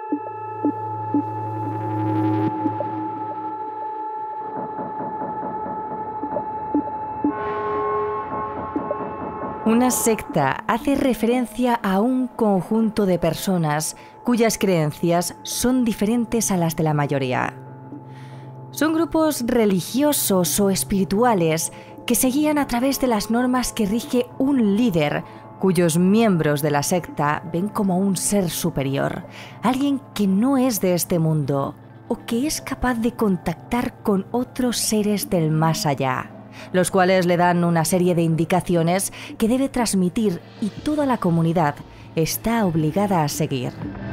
Una secta hace referencia a un conjunto de personas cuyas creencias son diferentes a las de la mayoría. Son grupos religiosos o espirituales que se guían a través de las normas que rige un líder, cuyos miembros de la secta ven como un ser superior, alguien que no es de este mundo o que es capaz de contactar con otros seres del más allá, los cuales le dan una serie de indicaciones que debe transmitir y toda la comunidad está obligada a seguir.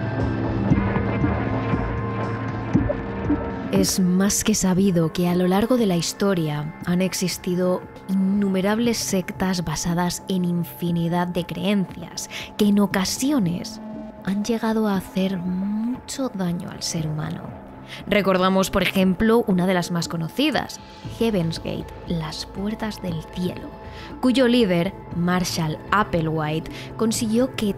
Es más que sabido que a lo largo de la historia han existido innumerables sectas basadas en infinidad de creencias que en ocasiones han llegado a hacer mucho daño al ser humano. Recordamos, por ejemplo, una de las más conocidas, Heaven's Gate, las puertas del cielo, cuyo líder, Marshall Applewhite, consiguió que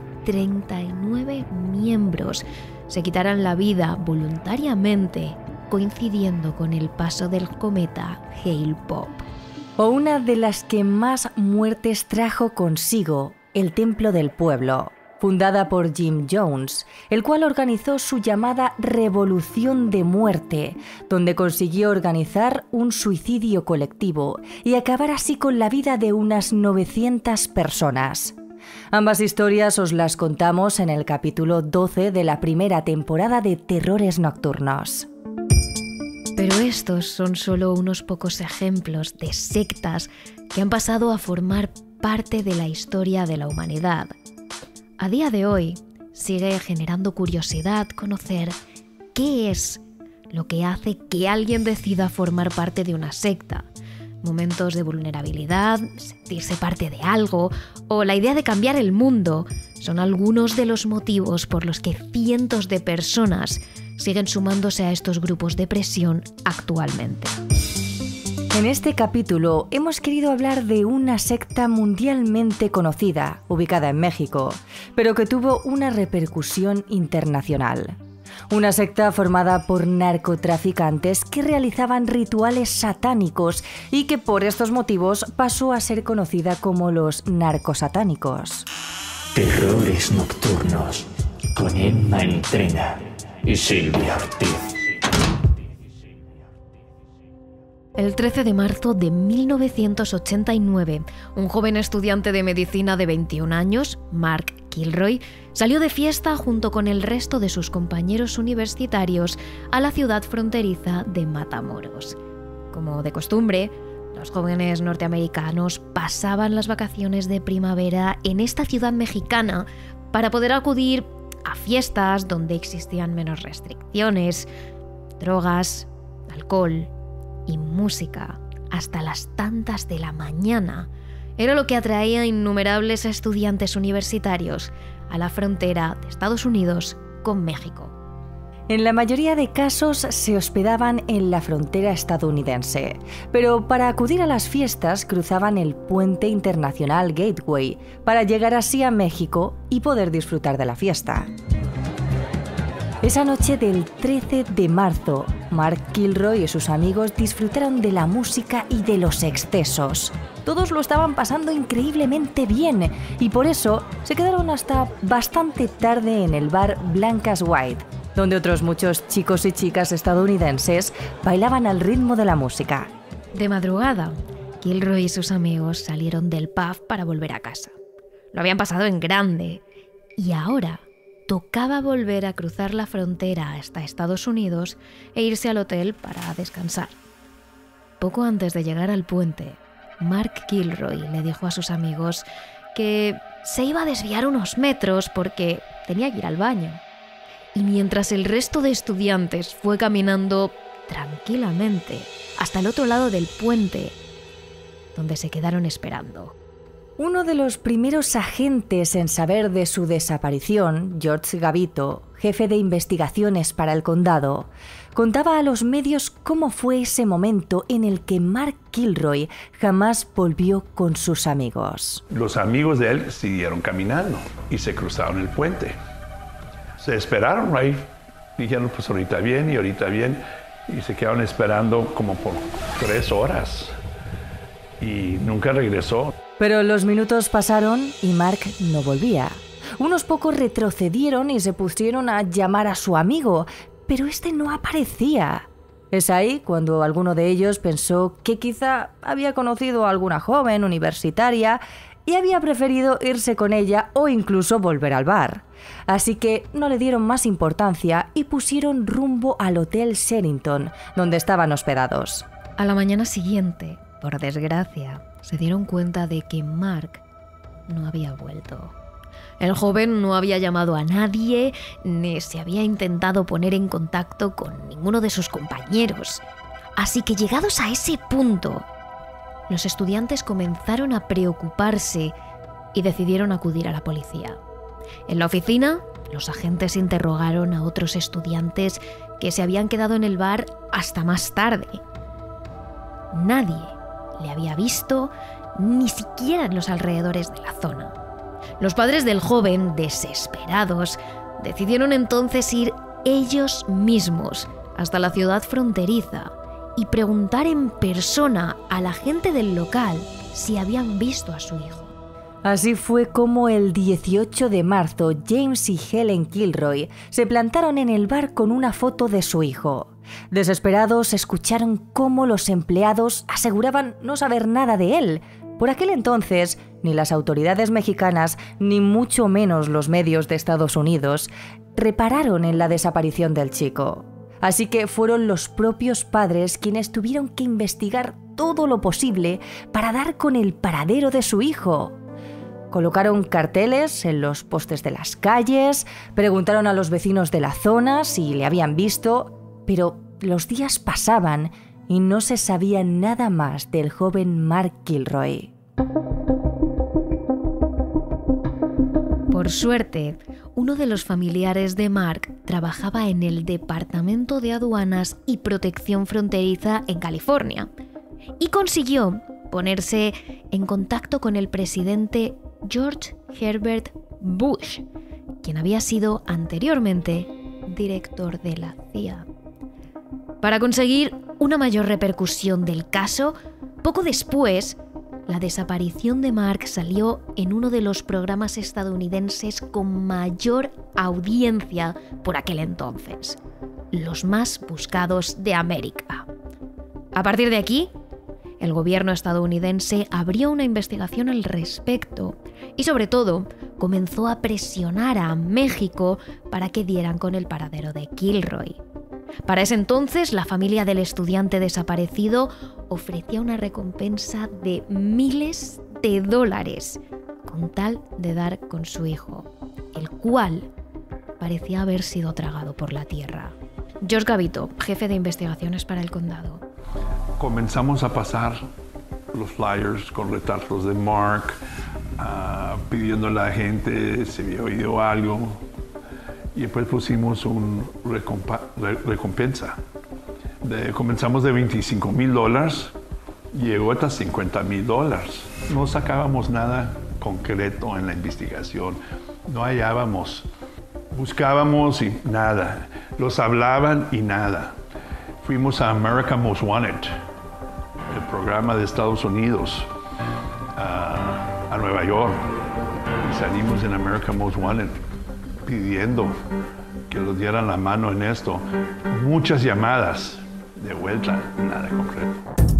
39 miembros se quitaran la vida voluntariamente, coincidiendo con el paso del cometa Hale-Bopp. O una de las que más muertes trajo consigo, el Templo del Pueblo, fundada por Jim Jones, el cual organizó su llamada Revolución de Muerte, donde consiguió organizar un suicidio colectivo y acabar así con la vida de unas 900 personas. Ambas historias os las contamos en el capítulo 12 de la primera temporada de Terrores Nocturnos. Pero estos son solo unos pocos ejemplos de sectas que han pasado a formar parte de la historia de la humanidad. A día de hoy sigue generando curiosidad conocer qué es lo que hace que alguien decida formar parte de una secta. Momentos de vulnerabilidad, sentirse parte de algo o la idea de cambiar el mundo son algunos de los motivos por los que cientos de personas siguen sumándose a estos grupos de presión actualmente. En este capítulo hemos querido hablar de una secta mundialmente conocida, ubicada en México, pero que tuvo una repercusión internacional. Una secta formada por narcotraficantes que realizaban rituales satánicos y que por estos motivos pasó a ser conocida como los narcosatánicos. Terrores Nocturnos, con Emma Entrena y Silvia Ortiz. El 13 de marzo de 1989, un joven estudiante de medicina de 21 años, Mark Kilroy, salió de fiesta junto con el resto de sus compañeros universitarios a la ciudad fronteriza de Matamoros. Como de costumbre, los jóvenes norteamericanos pasaban las vacaciones de primavera en esta ciudad mexicana para poder acudir a fiestas donde existían menos restricciones, drogas, alcohol y música hasta las tantas de la mañana. Era lo que atraía a innumerables estudiantes universitarios a la frontera de Estados Unidos con México. En la mayoría de casos se hospedaban en la frontera estadounidense, pero para acudir a las fiestas cruzaban el puente internacional Gateway para llegar así a México y poder disfrutar de la fiesta. Esa noche del 13 de marzo, Mark Kilroy y sus amigos disfrutaron de la música y de los excesos. Todos lo estaban pasando increíblemente bien y por eso se quedaron hasta bastante tarde en el bar Blancas White, donde otros muchos chicos y chicas estadounidenses bailaban al ritmo de la música. De madrugada, Kilroy y sus amigos salieron del pub para volver a casa. Lo habían pasado en grande y ahora tocaba volver a cruzar la frontera hasta Estados Unidos e irse al hotel para descansar. Poco antes de llegar al puente, Mark Kilroy le dijo a sus amigos que se iba a desviar unos metros porque tenía que ir al baño. Y mientras el resto de estudiantes fue caminando tranquilamente hasta el otro lado del puente, donde se quedaron esperando. Uno de los primeros agentes en saber de su desaparición, George Gavito, jefe de investigaciones para el condado, contaba a los medios cómo fue ese momento en el que Mark Kilroy jamás volvió con sus amigos. Los amigos de él siguieron caminando y se cruzaron el puente. Se esperaron ahí Dijeron, pues ahorita bien, y se quedaron esperando como por 3 horas y nunca regresó. Pero los minutos pasaron y Mark no volvía. Unos pocos retrocedieron y se pusieron a llamar a su amigo, pero este no aparecía. Es ahí cuando alguno de ellos pensó que quizá había conocido a alguna joven universitaria y había preferido irse con ella o incluso volver al bar. Así que no le dieron más importancia y pusieron rumbo al Hotel Sherrington, donde estaban hospedados. A la mañana siguiente, por desgracia, se dieron cuenta de que Mark no había vuelto. El joven no había llamado a nadie, ni se había intentado poner en contacto con ninguno de sus compañeros. Así que llegados a ese punto, los estudiantes comenzaron a preocuparse y decidieron acudir a la policía. En la oficina, los agentes interrogaron a otros estudiantes que se habían quedado en el bar hasta más tarde. Nadie le había visto, ni siquiera en los alrededores de la zona. Los padres del joven, desesperados, decidieron entonces ir ellos mismos hasta la ciudad fronteriza y preguntar en persona a la gente del local si habían visto a su hijo. Así fue como el 18 de marzo James y Helen Kilroy se plantaron en el bar con una foto de su hijo. Desesperados, escucharon cómo los empleados aseguraban no saber nada de él. Por aquel entonces, ni las autoridades mexicanas, ni mucho menos los medios de Estados Unidos, repararon en la desaparición del chico. Así que fueron los propios padres quienes tuvieron que investigar todo lo posible para dar con el paradero de su hijo. Colocaron carteles en los postes de las calles, preguntaron a los vecinos de la zona si le habían visto, pero los días pasaban y no se sabía nada más del joven Mark Kilroy. Por suerte, uno de los familiares de Mark trabajaba en el Departamento de Aduanas y Protección Fronteriza en California y consiguió ponerse en contacto con el presidente George Herbert Bush, quien había sido anteriormente director de la CIA. Para conseguir una mayor repercusión del caso, poco después, la desaparición de Mark salió en uno de los programas estadounidenses con mayor audiencia por aquel entonces, los más buscados de América. A partir de aquí, el gobierno estadounidense abrió una investigación al respecto y, sobre todo, comenzó a presionar a México para que dieran con el paradero de Kilroy. Para ese entonces, la familia del estudiante desaparecido ofrecía una recompensa de miles de dólares con tal de dar con su hijo, el cual parecía haber sido tragado por la tierra. George Gavito, jefe de investigaciones para el condado. Comenzamos a pasar los flyers con retratos de Mark, pidiendo a la gente si había oído algo. Y después pusimos una recompensa. Comenzamos de $25,000, llegó hasta $50,000. No sacábamos nada concreto en la investigación, no hallábamos. Buscábamos y nada. Los hablaban y nada. Fuimos a America Most Wanted, el programa de Estados Unidos, a Nueva York. Y salimos en America Most Wanted pidiendo que nos dieran la mano en esto. Muchas llamadas, de vuelta, nada concreto.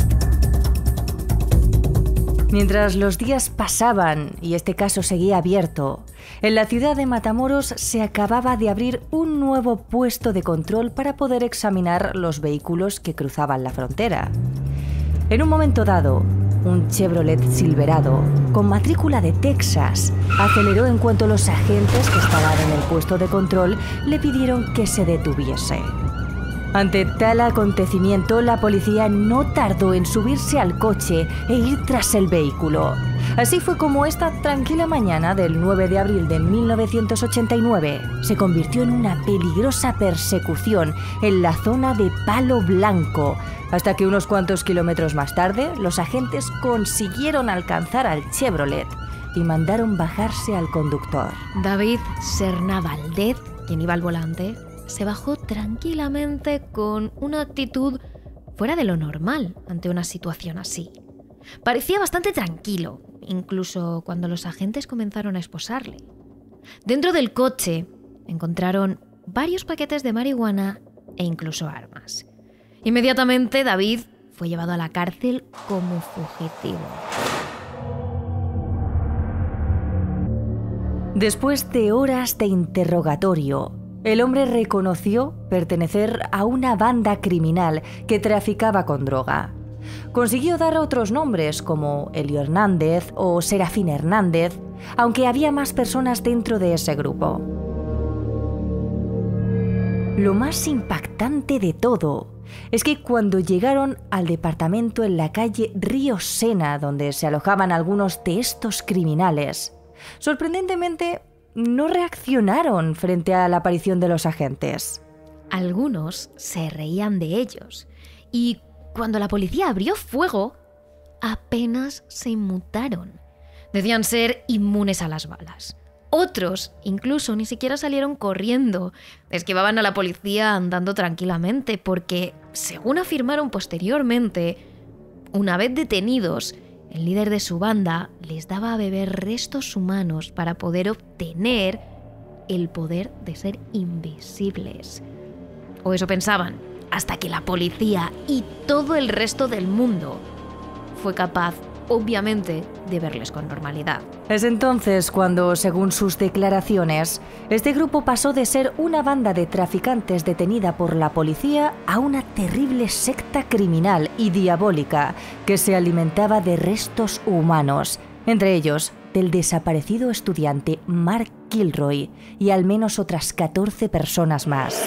Mientras los días pasaban y este caso seguía abierto, en la ciudad de Matamoros se acababa de abrir un nuevo puesto de control para poder examinar los vehículos que cruzaban la frontera. En un momento dado, un Chevrolet Silverado con matrícula de Texas aceleró en cuanto los agentes que estaban en el puesto de control le pidieron que se detuviese. Ante tal acontecimiento, la policía no tardó en subirse al coche e ir tras el vehículo. Así fue como esta tranquila mañana del 9 de abril de 1989 se convirtió en una peligrosa persecución en la zona de Palo Blanco, hasta que unos cuantos kilómetros más tarde los agentes consiguieron alcanzar al Chevrolet y mandaron bajarse al conductor. David Serna Valdez, quien iba al volante, se bajó tranquilamente con una actitud fuera de lo normal ante una situación así. Parecía bastante tranquilo, incluso cuando los agentes comenzaron a esposarle. Dentro del coche encontraron varios paquetes de marihuana e incluso armas. Inmediatamente David fue llevado a la cárcel como fugitivo. Después de horas de interrogatorio, el hombre reconoció pertenecer a una banda criminal que traficaba con droga. Consiguió dar otros nombres como Elio Hernández o Serafín Hernández, aunque había más personas dentro de ese grupo. Lo más impactante de todo es que cuando llegaron al departamento en la calle Río Sena, donde se alojaban algunos de estos criminales, sorprendentemente no reaccionaron frente a la aparición de los agentes. Algunos se reían de ellos y cuando la policía abrió fuego, apenas se inmutaron. Decían ser inmunes a las balas. Otros incluso ni siquiera salieron corriendo, esquivaban a la policía andando tranquilamente porque, según afirmaron posteriormente, una vez detenidos, el líder de su banda les daba a beber restos humanos para poder obtener el poder de ser invisibles. O eso pensaban, hasta que la policía y todo el resto del mundo fue capaz, obviamente, de verles con normalidad. Es entonces cuando, según sus declaraciones, este grupo pasó de ser una banda de traficantes detenida por la policía a una terrible secta criminal y diabólica que se alimentaba de restos humanos, entre ellos del desaparecido estudiante Mark Kilroy y al menos otras 14 personas más.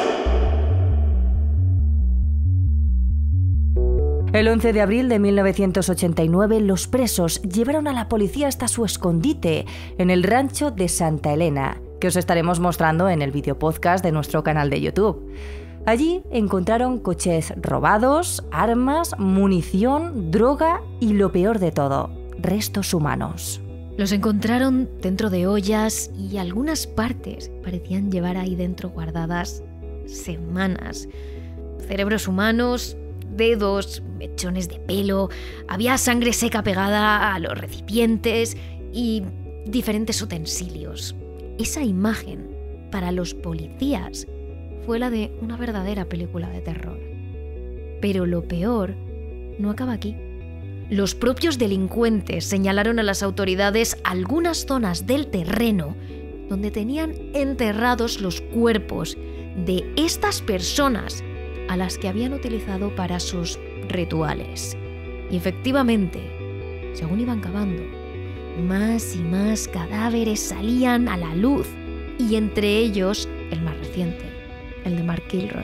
El 11 de abril de 1989, los presos llevaron a la policía hasta su escondite en el rancho de Santa Elena, que os estaremos mostrando en el videopodcast de nuestro canal de YouTube. Allí encontraron coches robados, armas, munición, droga y, lo peor de todo, restos humanos. Los encontraron dentro de ollas y algunas partes parecían llevar ahí dentro guardadas semanas. Cerebros humanos, dedos, mechones de pelo, había sangre seca pegada a los recipientes y diferentes utensilios. Esa imagen, para los policías, fue la de una verdadera película de terror. Pero lo peor no acaba aquí. Los propios delincuentes señalaron a las autoridades algunas zonas del terreno donde tenían enterrados los cuerpos de estas personas a las que habían utilizado para sus rituales. Y efectivamente, según iban cavando, más y más cadáveres salían a la luz, y entre ellos el más reciente, el de Mark Kilroy.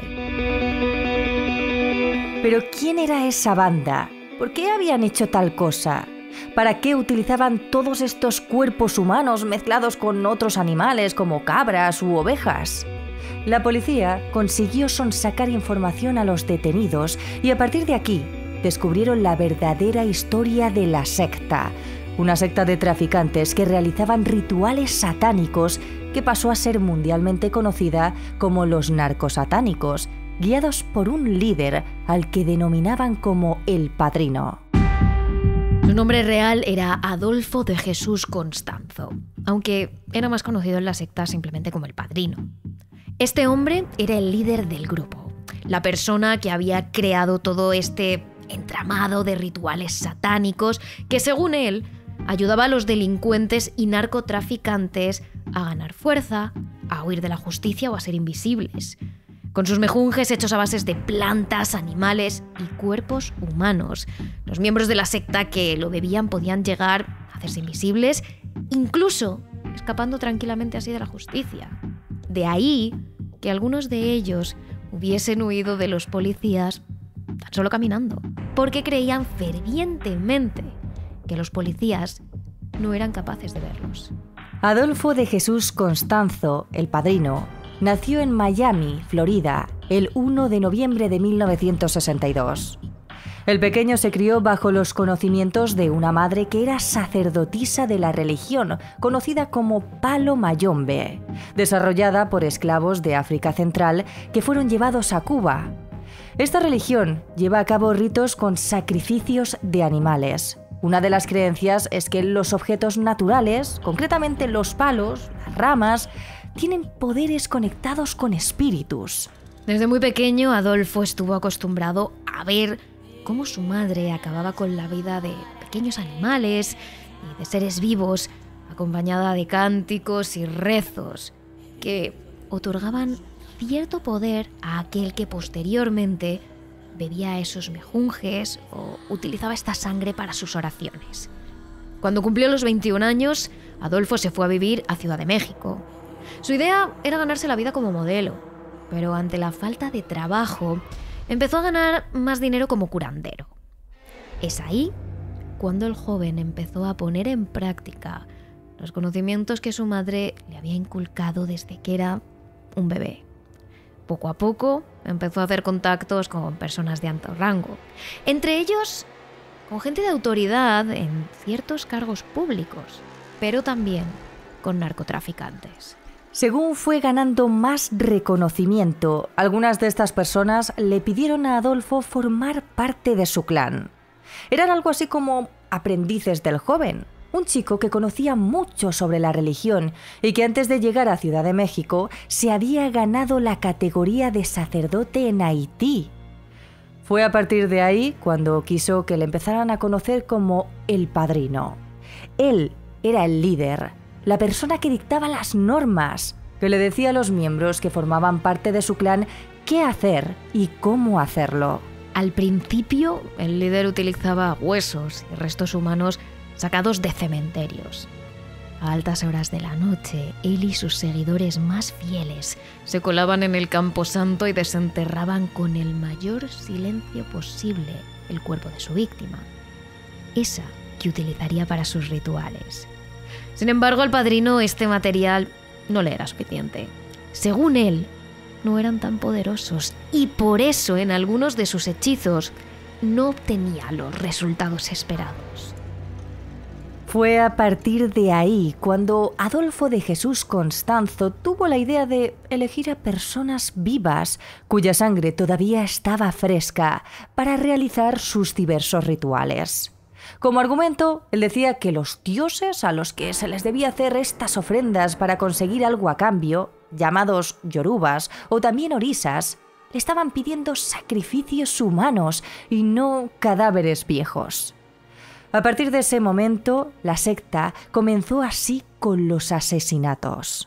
¿Pero quién era esa banda? ¿Por qué habían hecho tal cosa? ¿Para qué utilizaban todos estos cuerpos humanos mezclados con otros animales como cabras u ovejas? La policía consiguió sonsacar información a los detenidos y a partir de aquí descubrieron la verdadera historia de la secta, una secta de traficantes que realizaban rituales satánicos que pasó a ser mundialmente conocida como los narcosatánicos, guiados por un líder al que denominaban como el Padrino. Su nombre real era Adolfo de Jesús Constanzo, aunque era más conocido en la secta simplemente como el Padrino. Este hombre era el líder del grupo, la persona que había creado todo este entramado de rituales satánicos que, según él, ayudaba a los delincuentes y narcotraficantes a ganar fuerza, a huir de la justicia o a ser invisibles. Con sus mejunjes hechos a bases de plantas, animales y cuerpos humanos, los miembros de la secta que lo bebían podían llegar a hacerse invisibles, incluso escapando tranquilamente así de la justicia. De ahí que algunos de ellos hubiesen huido de los policías tan solo caminando, porque creían fervientemente que los policías no eran capaces de verlos. Adolfo de Jesús Constanzo, el Padrino, nació en Miami, Florida, el 1 de noviembre de 1962. El pequeño se crió bajo los conocimientos de una madre que era sacerdotisa de la religión, conocida como Palo Mayombe, desarrollada por esclavos de África Central que fueron llevados a Cuba. Esta religión lleva a cabo ritos con sacrificios de animales. Una de las creencias es que los objetos naturales, concretamente los palos, las ramas, tienen poderes conectados con espíritus. Desde muy pequeño, Adolfo estuvo acostumbrado a ver cómo su madre acababa con la vida de pequeños animales y de seres vivos, acompañada de cánticos y rezos que otorgaban cierto poder a aquel que posteriormente bebía esos mejunjes o utilizaba esta sangre para sus oraciones. Cuando cumplió los 21 años, Adolfo se fue a vivir a Ciudad de México. Su idea era ganarse la vida como modelo, pero ante la falta de trabajo, empezó a ganar más dinero como curandero. Es ahí cuando el joven empezó a poner en práctica los conocimientos que su madre le había inculcado desde que era un bebé. Poco a poco empezó a hacer contactos con personas de alto rango, entre ellos con gente de autoridad en ciertos cargos públicos, pero también con narcotraficantes. Según fue ganando más reconocimiento, algunas de estas personas le pidieron a Adolfo formar parte de su clan. Eran algo así como aprendices del joven, un chico que conocía mucho sobre la religión y que antes de llegar a Ciudad de México se había ganado la categoría de sacerdote en Haití. Fue a partir de ahí cuando quiso que le empezaran a conocer como el padrino. Él era el líder, la persona que dictaba las normas, que le decía a los miembros que formaban parte de su clan qué hacer y cómo hacerlo. Al principio, el líder utilizaba huesos y restos humanos sacados de cementerios. A altas horas de la noche, él y sus seguidores más fieles se colaban en el camposanto y desenterraban con el mayor silencio posible el cuerpo de su víctima, esa que utilizaría para sus rituales. Sin embargo, al padrino este material no le era suficiente. Según él, no eran tan poderosos y por eso en algunos de sus hechizos no obtenía los resultados esperados. Fue a partir de ahí cuando Adolfo de Jesús Constanzo tuvo la idea de elegir a personas vivas cuya sangre todavía estaba fresca para realizar sus diversos rituales. Como argumento, él decía que los dioses a los que se les debía hacer estas ofrendas para conseguir algo a cambio, llamados yorubas o también orisas, le estaban pidiendo sacrificios humanos y no cadáveres viejos. A partir de ese momento, la secta comenzó así con los asesinatos.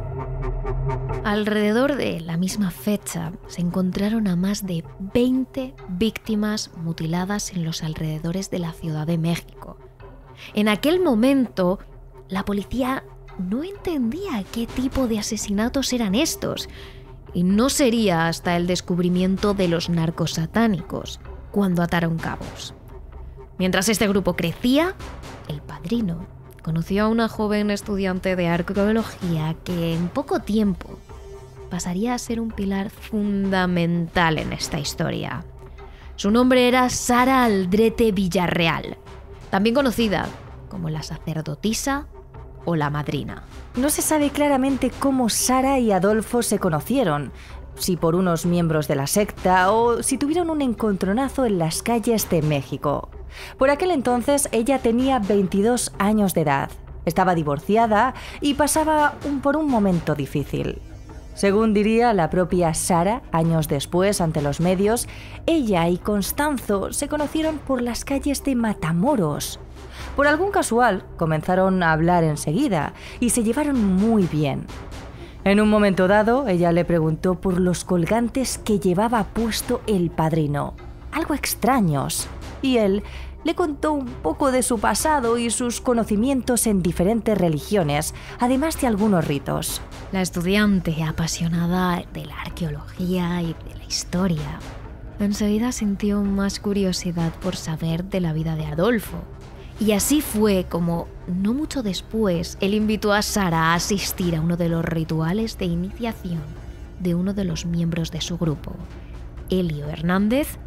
Alrededor de la misma fecha se encontraron a más de 20 víctimas mutiladas en los alrededores de la Ciudad de México. En aquel momento, la policía no entendía qué tipo de asesinatos eran estos, y no sería hasta el descubrimiento de los narcos satánicos cuando ataron cabos. Mientras este grupo crecía, el padrino conoció a una joven estudiante de arqueología que en poco tiempo pasaría a ser un pilar fundamental en esta historia. Su nombre era Sara Aldrete Villarreal, también conocida como la sacerdotisa o la madrina. No se sabe claramente cómo Sara y Adolfo se conocieron, si por unos miembros de la secta o si tuvieron un encontronazo en las calles de México. Por aquel entonces ella tenía 22 años de edad, estaba divorciada y pasaba por un momento difícil. Según diría la propia Sara, años después ante los medios, ella y Constanzo se conocieron por las calles de Matamoros. Por algún casual, comenzaron a hablar enseguida y se llevaron muy bien. En un momento dado, ella le preguntó por los colgantes que llevaba puesto el padrino, algo extraños, y él le contó un poco de su pasado y sus conocimientos en diferentes religiones, además de algunos ritos. La estudiante, apasionada de la arqueología y de la historia, enseguida sintió más curiosidad por saber de la vida de Adolfo. Y así fue como, no mucho después, él invitó a Sara a asistir a uno de los rituales de iniciación de uno de los miembros de su grupo, Elio Hernández,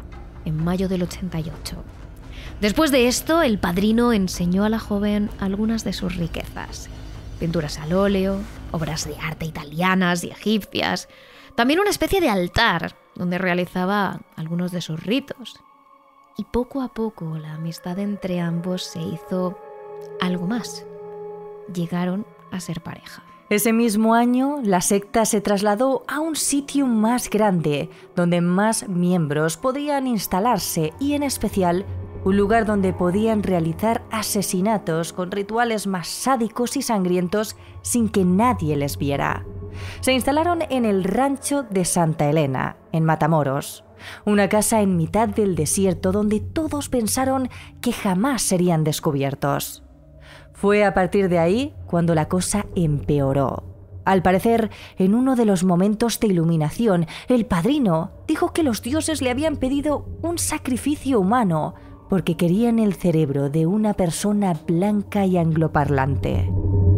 en mayo del 88. Después de esto, el padrino enseñó a la joven algunas de sus riquezas. Pinturas al óleo, obras de arte italianas y egipcias, también una especie de altar donde realizaba algunos de sus ritos. Y poco a poco la amistad entre ambos se hizo algo más. Llegaron a ser pareja. Ese mismo año, la secta se trasladó a un sitio más grande, donde más miembros podían instalarse y, en especial, un lugar donde podían realizar asesinatos con rituales más sádicos y sangrientos sin que nadie les viera. Se instalaron en el rancho de Santa Elena, en Matamoros, una casa en mitad del desierto donde todos pensaron que jamás serían descubiertos. Fue a partir de ahí cuando la cosa empeoró. Al parecer, en uno de los momentos de iluminación, el padrino dijo que los dioses le habían pedido un sacrificio humano porque querían el cerebro de una persona blanca y angloparlante.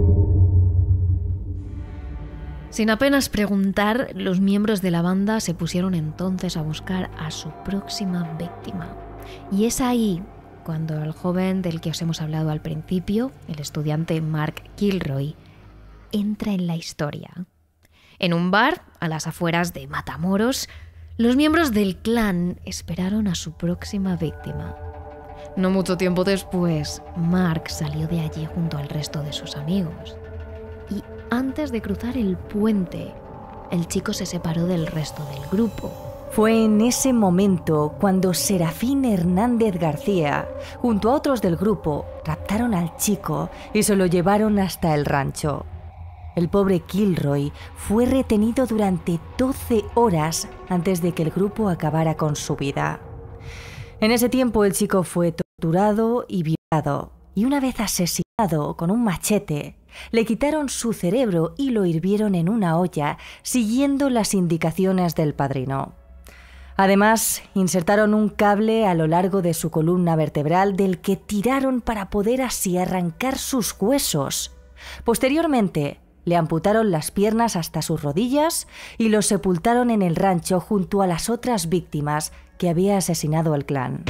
Sin apenas preguntar, los miembros de la banda se pusieron entonces a buscar a su próxima víctima. Y es ahí cuando el joven del que os hemos hablado al principio, el estudiante Mark Kilroy, entra en la historia. En un bar, a las afueras de Matamoros, los miembros del clan esperaron a su próxima víctima. No mucho tiempo después, Mark salió de allí junto al resto de sus amigos. Y antes de cruzar el puente, el chico se separó del resto del grupo. Fue en ese momento cuando Serafín Hernández García, junto a otros del grupo, raptaron al chico y se lo llevaron hasta el rancho. El pobre Kilroy fue retenido durante 12 horas antes de que el grupo acabara con su vida. En ese tiempo el chico fue torturado y violado, y una vez asesinado con un machete, le quitaron su cerebro y lo hirvieron en una olla, siguiendo las indicaciones del padrino. Además, insertaron un cable a lo largo de su columna vertebral del que tiraron para poder así arrancar sus huesos. Posteriormente, le amputaron las piernas hasta sus rodillas y lo sepultaron en el rancho junto a las otras víctimas que había asesinado el clan.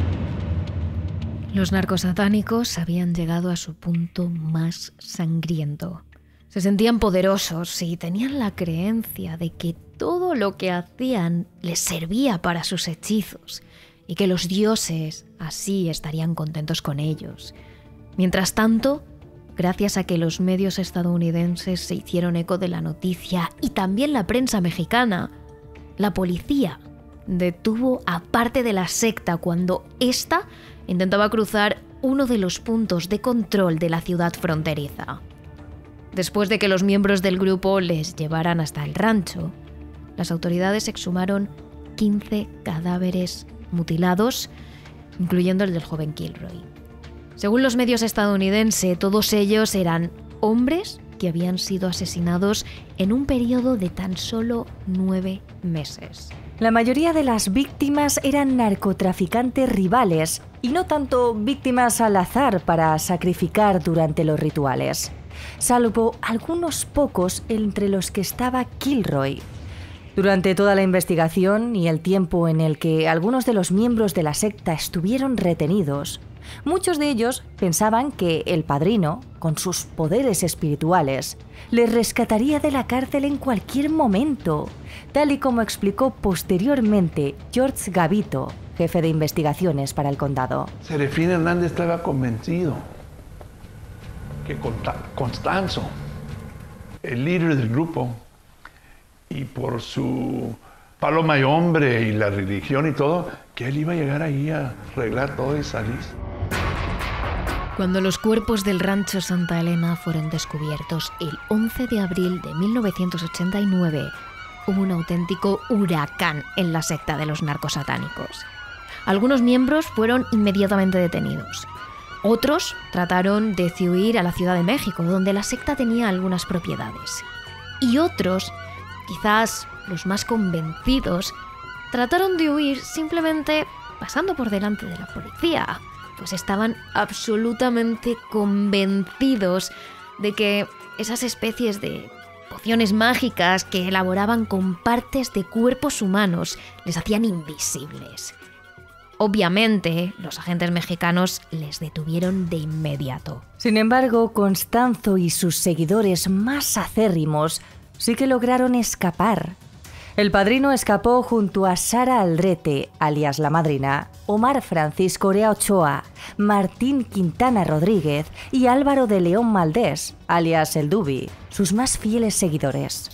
Los narcosatánicos habían llegado a su punto más sangriento. Se sentían poderosos y tenían la creencia de que todo lo que hacían les servía para sus hechizos y que los dioses así estarían contentos con ellos. Mientras tanto, gracias a que los medios estadounidenses se hicieron eco de la noticia y también la prensa mexicana, la policía detuvo a parte de la secta cuando ésta intentaba cruzar uno de los puntos de control de la ciudad fronteriza. Después de que los miembros del grupo les llevaran hasta el rancho, las autoridades exhumaron 15 cadáveres mutilados, incluyendo el del joven Kilroy. Según los medios estadounidenses, todos ellos eran hombres que habían sido asesinados en un periodo de tan solo 9 meses. La mayoría de las víctimas eran narcotraficantes rivales y no tanto víctimas al azar para sacrificar durante los rituales, salvo algunos pocos entre los que estaba Kilroy. Durante toda la investigación y el tiempo en el que algunos de los miembros de la secta estuvieron retenidos, muchos de ellos pensaban que el padrino, con sus poderes espirituales, les rescataría de la cárcel en cualquier momento, tal y como explicó posteriormente George Gavito, jefe de investigaciones para el condado. Serafín Hernández estaba convencido que Constanzo, el líder del grupo, y por su paloma y hombre y la religión y todo, que él iba a llegar ahí a arreglar todo y salir. Cuando los cuerpos del rancho Santa Elena fueron descubiertos el 11 de abril de 1989, hubo un auténtico huracán en la secta de los narcosatánicos. Algunos miembros fueron inmediatamente detenidos. Otros trataron de huir a la Ciudad de México, donde la secta tenía algunas propiedades. Y otros, quizás los más convencidos, trataron de huir simplemente pasando por delante de la policía, pues estaban absolutamente convencidos de que esas especies de pociones mágicas que elaboraban con partes de cuerpos humanos les hacían invisibles. Obviamente, los agentes mexicanos les detuvieron de inmediato. Sin embargo, Constanzo y sus seguidores más acérrimos sí que lograron escapar. El padrino escapó junto a Sara Aldrete, alias la madrina, Omar Francisco Orea Ochoa, Martín Quintana Rodríguez y Álvaro de León Maldés, alias el Dubi, sus más fieles seguidores.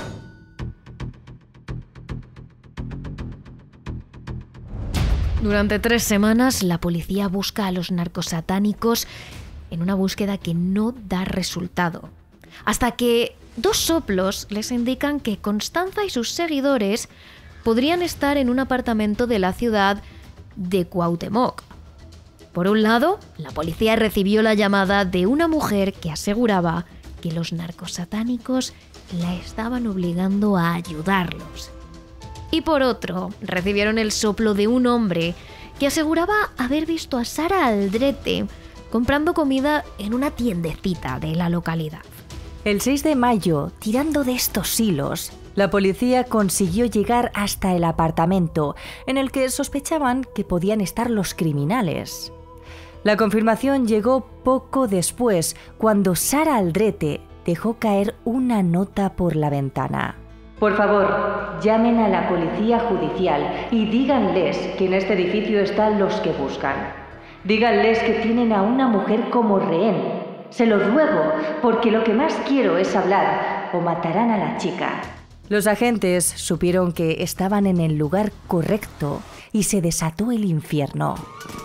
Durante 3 semanas, la policía busca a los narcosatánicos en una búsqueda que no da resultado. Hasta que 2 soplos les indican que Constanza y sus seguidores podrían estar en un apartamento de la ciudad de Cuauhtémoc. Por un lado, la policía recibió la llamada de una mujer que aseguraba que los narcosatánicos la estaban obligando a ayudarlos. Y por otro, recibieron el soplo de un hombre que aseguraba haber visto a Sara Aldrete comprando comida en una tiendecita de la localidad. El 6 de mayo, tirando de estos hilos, la policía consiguió llegar hasta el apartamento en el que sospechaban que podían estar los criminales. La confirmación llegó poco después, cuando Sara Aldrete dejó caer una nota por la ventana. Por favor, llamen a la policía judicial y díganles que en este edificio están los que buscan. Díganles que tienen a una mujer como rehén. Se lo ruego, porque lo que más quiero es hablar, o matarán a la chica. Los agentes supieron que estaban en el lugar correcto y se desató el infierno.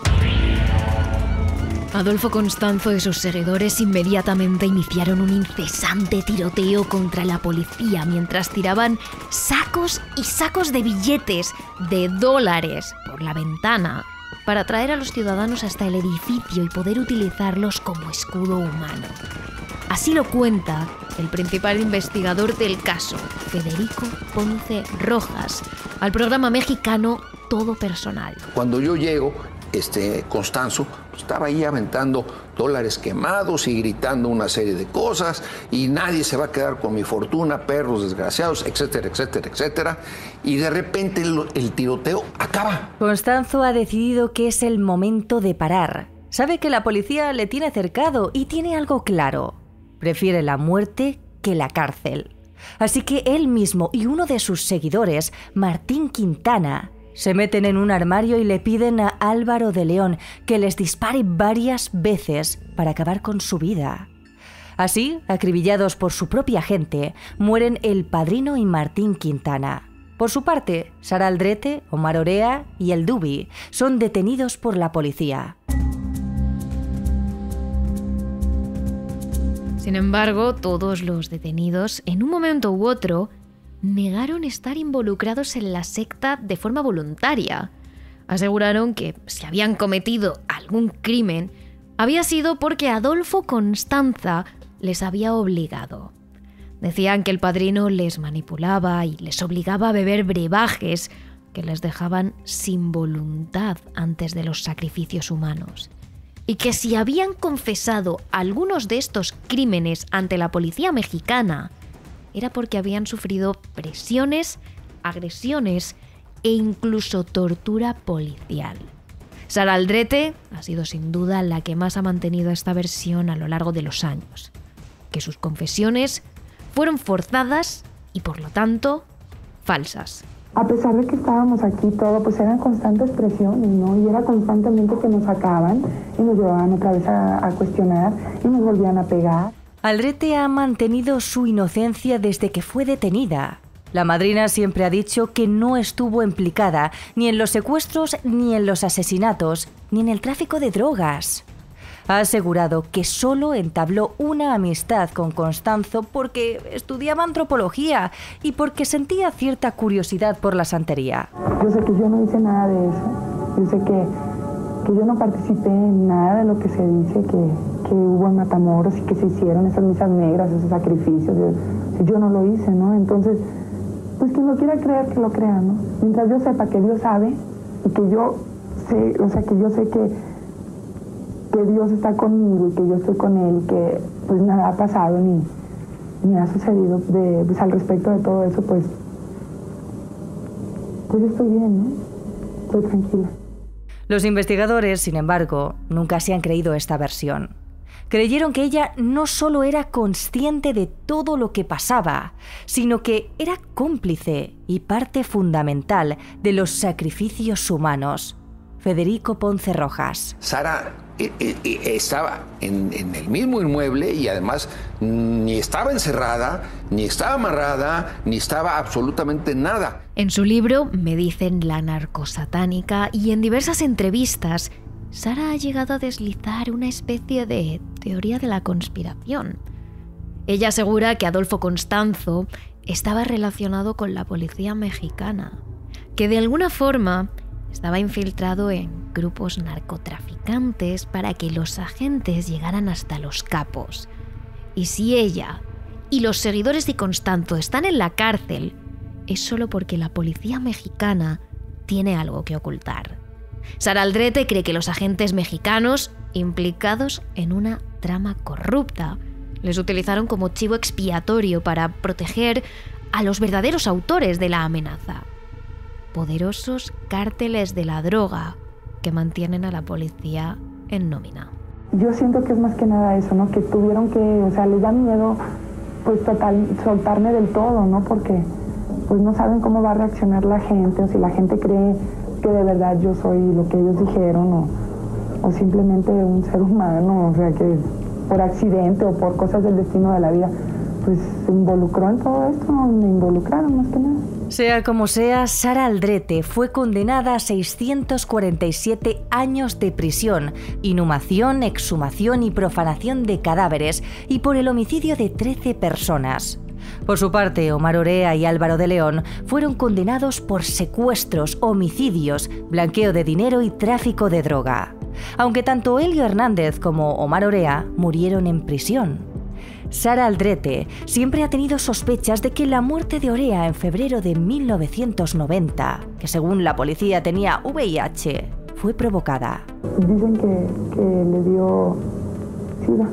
Adolfo Constanzo y sus seguidores inmediatamente iniciaron un incesante tiroteo contra la policía mientras tiraban sacos y sacos de billetes de dólares por la ventana para atraer a los ciudadanos hasta el edificio y poder utilizarlos como escudo humano. Así lo cuenta el principal investigador del caso, Federico Ponce Rojas, al programa mexicano Todo Personal. Cuando yo llego, Constanzo estaba ahí aventando dólares quemados y gritando una serie de cosas y nadie se va a quedar con mi fortuna, perros desgraciados, etcétera, etcétera, etcétera. Y de repente el tiroteo acaba. Constanzo ha decidido que es el momento de parar. Sabe que la policía le tiene cercado y tiene algo claro. Prefiere la muerte que la cárcel. Así que él mismo y uno de sus seguidores, Martín Quintana, se meten en un armario y le piden a Álvaro de León que les dispare varias veces para acabar con su vida. Así, acribillados por su propia gente, mueren el padrino y Martín Quintana. Por su parte, Sara Aldrete, Omar Orea y el Dubi son detenidos por la policía. Sin embargo, todos los detenidos, en un momento u otro, negaron estar involucrados en la secta de forma voluntaria. Aseguraron que si habían cometido algún crimen, había sido porque Adolfo Constanza les había obligado. Decían que el padrino les manipulaba y les obligaba a beber brebajes que les dejaban sin voluntad antes de los sacrificios humanos. Y que si habían confesado algunos de estos crímenes ante la policía mexicana, era porque habían sufrido presiones, agresiones e incluso tortura policial. Sara Aldrete ha sido sin duda la que más ha mantenido esta versión a lo largo de los años, que sus confesiones fueron forzadas y por lo tanto falsas. A pesar de que estábamos aquí todo, pues eran constantes presiones, ¿no? Y era constantemente que nos sacaban y nos llevaban otra vez a cuestionar y nos volvían a pegar. Aldrete ha mantenido su inocencia desde que fue detenida. La madrina siempre ha dicho que no estuvo implicada ni en los secuestros, ni en los asesinatos, ni en el tráfico de drogas. Ha asegurado que solo entabló una amistad con Constanzo porque estudiaba antropología y porque sentía cierta curiosidad por la santería. Yo sé que yo no hice nada de eso. Yo sé que yo no participé en nada de lo que se dice que hubo en Matamoros y que se hicieron esas misas negras, esos sacrificios. Yo no lo hice, ¿no? Entonces, pues quien lo quiera creer, que lo crea, ¿no? Mientras yo sepa que Dios sabe y que yo sé, o sea, que yo sé que Dios está conmigo y que yo estoy con Él, que pues nada ha pasado ni ha sucedido pues, al respecto de todo eso, pues estoy bien, ¿no? Estoy tranquila. Los investigadores, sin embargo, nunca se han creído esta versión. Creyeron que ella no solo era consciente de todo lo que pasaba, sino que era cómplice y parte fundamental de los sacrificios humanos. Federico Ponce Rojas. Sara estaba en el mismo inmueble y además ni estaba encerrada, ni estaba amarrada, ni estaba absolutamente nada. En su libro Me dicen la narcosatánica y en diversas entrevistas, Sara ha llegado a deslizar una especie de teoría de la conspiración. Ella asegura que Adolfo Constanzo estaba relacionado con la policía mexicana, que de alguna forma estaba infiltrado en grupos narcotraficantes para que los agentes llegaran hasta los capos. Y si ella y los seguidores de Constanzo están en la cárcel, es solo porque la policía mexicana tiene algo que ocultar. Sara Aldrete cree que los agentes mexicanos, implicados en una trama corrupta, les utilizaron como chivo expiatorio para proteger a los verdaderos autores de la amenaza. Poderosos cárteles de la droga que mantienen a la policía en nómina. Yo siento que es más que nada eso, ¿no? Que tuvieron que, les da miedo, pues soltarme del todo, ¿no? Porque, pues no saben cómo va a reaccionar la gente, o si la gente cree que de verdad yo soy lo que ellos dijeron, o simplemente un ser humano, que por accidente o por cosas del destino de la vida, pues se involucró en todo esto, me involucraron más que nada. Sea como sea, Sara Aldrete fue condenada a 647 años de prisión, inhumación, exhumación y profanación de cadáveres y por el homicidio de 13 personas. Por su parte, Omar Orea y Álvaro de León fueron condenados por secuestros, homicidios, blanqueo de dinero y tráfico de droga. Aunque tanto Elio Hernández como Omar Orea murieron en prisión. Sara Aldrete siempre ha tenido sospechas de que la muerte de Orea en febrero de 1990, que según la policía tenía VIH, fue provocada. Dicen que le dio SIDA.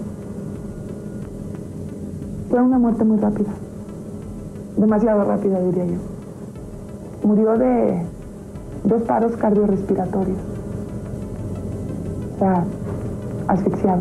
Fue una muerte muy rápida. Demasiado rápida, diría yo. Murió de 2 paros cardiorrespiratorios. O sea, asfixiado.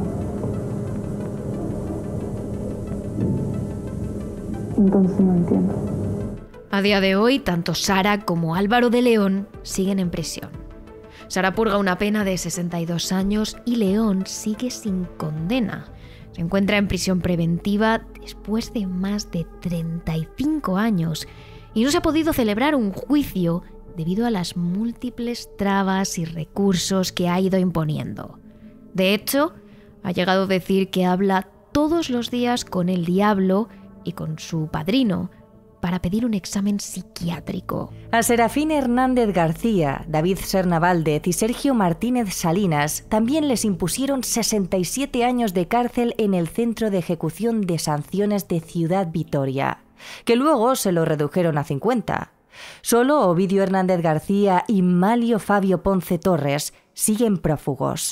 Entonces no entiendo. A día de hoy, tanto Sara como Álvaro de León siguen en prisión. Sara purga una pena de 62 años y León sigue sin condena. Se encuentra en prisión preventiva después de más de 35 años y no se ha podido celebrar un juicio debido a las múltiples trabas y recursos que ha ido imponiendo. De hecho, ha llegado a decir que habla todos los días con el diablo y con su padrino para pedir un examen psiquiátrico. A Serafín Hernández García, David Serna Valdez y Sergio Martínez Salinas también les impusieron 67 años de cárcel en el Centro de Ejecución de Sanciones de Ciudad Vitoria, que luego se lo redujeron a 50. Solo Ovidio Hernández García y Malio Fabio Ponce Torres siguen prófugos.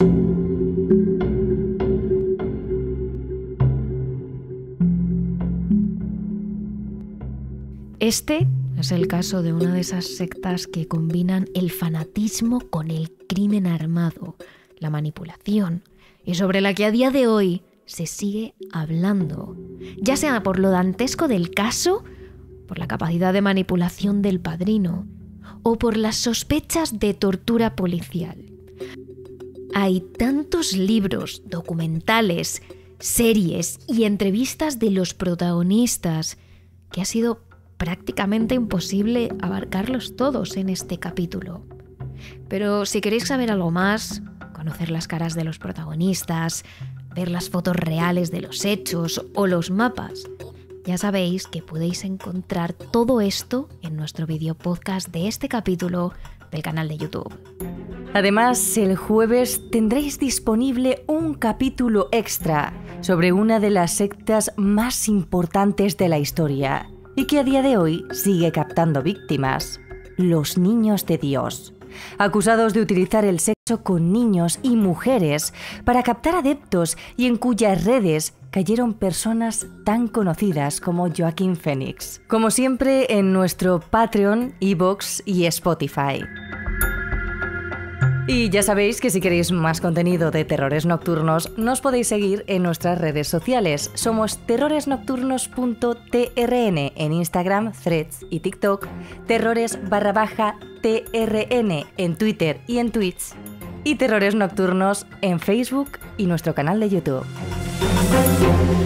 Este es el caso de una de esas sectas que combinan el fanatismo con el crimen armado, la manipulación, y sobre la que a día de hoy se sigue hablando, ya sea por lo dantesco del caso, por la capacidad de manipulación del padrino o por las sospechas de tortura policial. Hay tantos libros, documentales, series y entrevistas de los protagonistas que ha sido prácticamente imposible abarcarlos todos en este capítulo. Pero si queréis saber algo más, conocer las caras de los protagonistas, ver las fotos reales de los hechos o los mapas, ya sabéis que podéis encontrar todo esto en nuestro video podcast de este capítulo del canal de YouTube. Además, el jueves tendréis disponible un capítulo extra sobre una de las sectas más importantes de la historia y que a día de hoy sigue captando víctimas: los Niños de Dios, acusados de utilizar el sexo con niños y mujeres para captar adeptos y en cuyas redes cayeron personas tan conocidas como Joaquín Phoenix. Como siempre, en nuestro Patreon, iVoox y Spotify. Y ya sabéis que si queréis más contenido de Terrores Nocturnos, nos podéis seguir en nuestras redes sociales. Somos terroresnocturnos.trn en Instagram, Threads y TikTok, terrores_TRN en Twitter y en Twitch, y Terrores Nocturnos en Facebook y nuestro canal de YouTube.